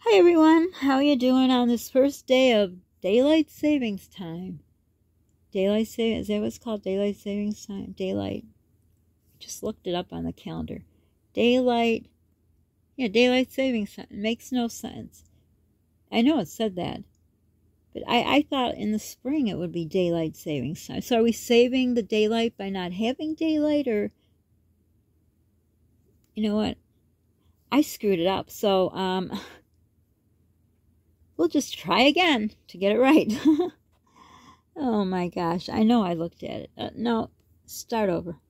Hi everyone, how you doing on this first day of daylight savings time? Daylight savings, is that what it's called? Daylight savings time? Daylight. Just looked it up on the calendar. Daylight savings time. It makes no sense. I know it said that, but I thought in the spring it would be daylight savings time. So are we saving the daylight by not having daylight, or you know what? I screwed it up. So we'll just try again to get it right. Oh my gosh, I know I looked at it. No, start over.